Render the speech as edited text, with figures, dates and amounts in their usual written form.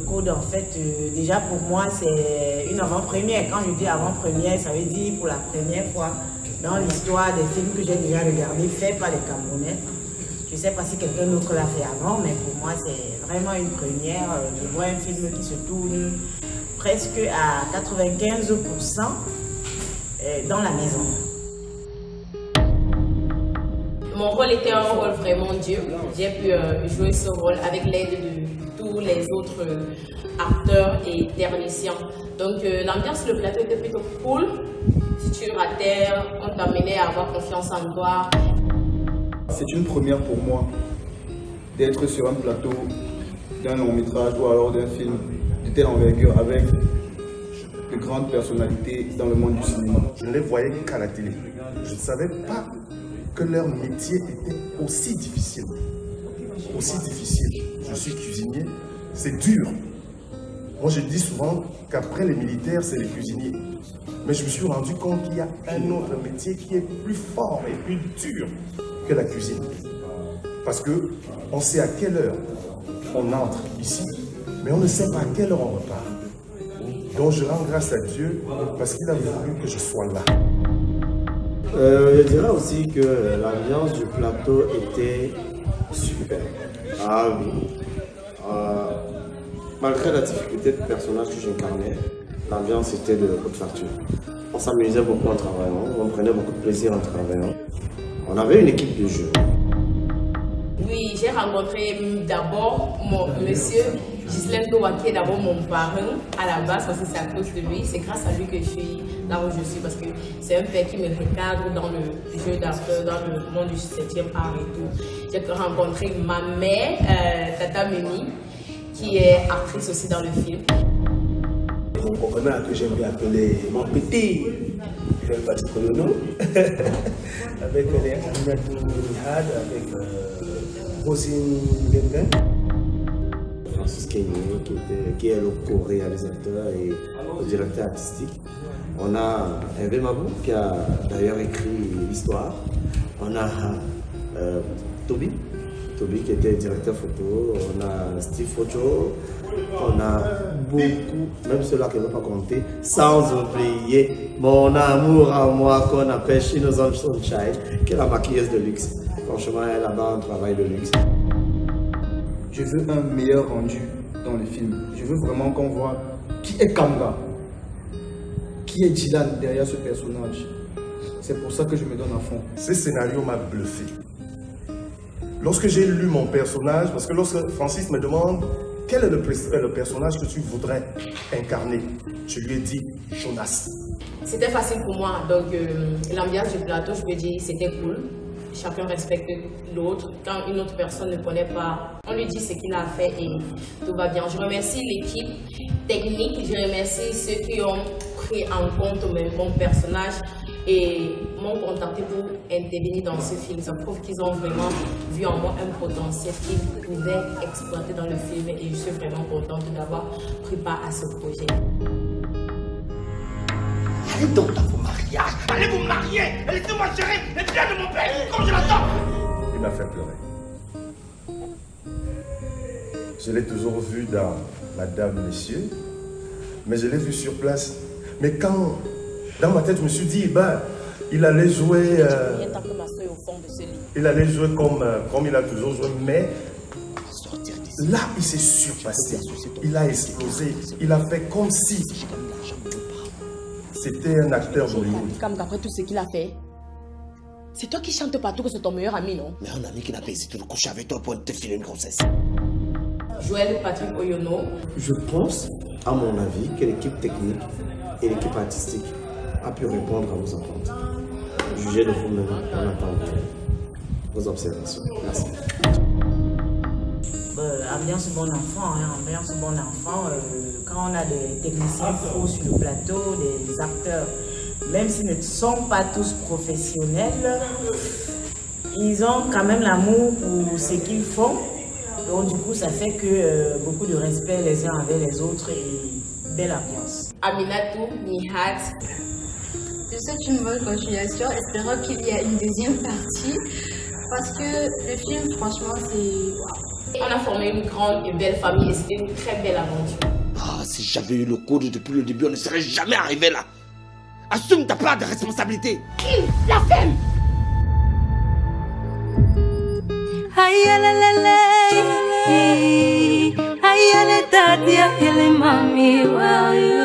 Code, en fait, déjà pour moi, c'est une avant-première. Quand je dis avant-première, ça veut dire pour la première fois dans l'histoire des films que j'ai déjà regardés, faits par les Camerounais. Je ne sais pas si quelqu'un d'autre l'a fait avant, mais pour moi, c'est vraiment une première. Je vois un film qui se tourne presque à 95% dans la maison. Mon rôle était un rôle vraiment dur. J'ai pu jouer ce rôle avec l'aide de tous les autres acteurs et techniciens. Donc l'ambiance sur le plateau était plutôt cool. Si tu ratais, on t'amenait à avoir confiance en toi. C'est une première pour moi d'être sur un plateau d'un long métrage ou alors d'un film de telle envergure avec de grandes personnalités dans le monde du cinéma. Je ne les voyais qu'à la télé. Je ne savais pas que leur métier était aussi difficile. Aussi difficile. Je suis cuisinier, c'est dur. Moi je dis souvent qu'après les militaires, c'est les cuisiniers. Mais je me suis rendu compte qu'il y a un autre métier qui est plus fort et plus dur que la cuisine. Parce que on sait à quelle heure on entre ici, mais on ne sait pas à quelle heure on repart. Donc je rends grâce à Dieu parce qu'il a voulu que je sois là. Je dirais aussi que l'ambiance du plateau était super. Ah oui. Malgré la difficulté de personnage que j'incarnais, l'ambiance était de haute facture. On s'amusait beaucoup en travaillant, on prenait beaucoup de plaisir en travaillant. On avait une équipe de jeu. Oui, j'ai rencontré d'abord mon monsieur Ghislaine Towa, qui est d'abord mon parrain à la base, parce que c'est à cause de lui. C'est grâce à lui que je suis là où je suis, parce que c'est un père qui me recadre dans le jeu d'acteur, dans le monde du 7e art et tout. J'ai rencontré ma mère, Tata Mimi, qui est actrice aussi dans le film. Mon copain que j'aime bien appeler mon petit, je vais pas dire le nom, avec les Aminatou Nihad, avec Rosine Gengen. Francis Kenyé, qui est le co-réalisateur et le directeur artistique. On a Hervé Mabou, qui a d'ailleurs écrit l'histoire. On a Toby, qui était directeur photo. On a Steve Focho. On a beaucoup, même ceux-là qui ne vont pas compter, sans oublier mon amour à moi qu'on appelle Shinozon Sunshine, qui est la maquilleuse de luxe. Franchement, elle a là-bas un travail de luxe. Je veux un meilleur rendu dans le film. Je veux vraiment qu'on voit qui est Kamga, qui est Dylan derrière ce personnage. C'est pour ça que je me donne à fond. Ce scénario m'a bluffé. Lorsque j'ai lu mon personnage, parce que lorsque Francis me demande quel est le personnage que tu voudrais incarner, je lui ai dit Jonas. C'était facile pour moi, donc l'ambiance du plateau, je peux dire, c'était cool. Chacun respecte l'autre. Quand une autre personne ne connaît pas, on lui dit ce qu'il a fait et tout va bien. Je remercie l'équipe technique, je remercie ceux qui ont pris en compte mon personnage et m'ont contacté pour intervenir dans ce film. Ça prouve qu'ils ont vraiment vu en moi un potentiel qu'ils pouvaient exploiter dans le film et je suis vraiment contente d'avoir pris part à ce projet. Allez donc dans vos mariages, allez vous marier, laissez-moi gérer les biens de mon père, comme je l'attends. Il m'a fait pleurer. Je l'ai toujours vu dans Madame, Monsieur, mais je l'ai vu sur place. Mais quand, dans ma tête, je me suis dit, ben, il allait jouer, comme il a toujours joué, mais là, il s'est surpassé, il a explosé, il a fait comme si c'était un acteur d'Hollywood. Comme après tout ce qu'il a fait, c'est toi qui chantes partout que c'est ton meilleur ami, non? Mais un ami qui n'a pas hésité de coucher avec toi pour te filer une grossesse. Joël Patrick Oyono. Je pense, à mon avis, que l'équipe technique et l'équipe artistique a pu répondre à vos attentes. Jugez de vous-même en attendant vos observations. Merci. Ambiance bon enfant, hein, ambiance bon enfant. Quand on a des techniciens pros sur le plateau, des acteurs, même s'ils ne sont pas tous professionnels, ils ont quand même l'amour pour ce qu'ils font. Donc du coup, ça fait que beaucoup de respect les uns avec les autres et belle ambiance. Aminatou Nihat. Je souhaite une bonne continuation, espérant qu'il y a une deuxième partie. Parce que le film, franchement, On a formé une grande et belle famille et c'était une très belle aventure. Ah, si j'avais eu le code depuis le début, on ne serait jamais arrivé là. Assume ta part de responsabilité. La femme. Aïe, aïe, aïe, aïe, aïe, aïe, aïe, aïe, aïe, aïe, aïe, aïe, aïe,